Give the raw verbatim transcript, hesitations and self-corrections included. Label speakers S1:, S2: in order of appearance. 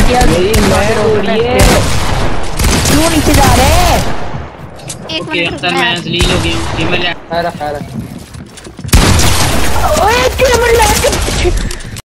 S1: किया क्यों नीचे जा रहे हैं?
S2: एक मिनट मैं जलील हो गया हूं। ये मैं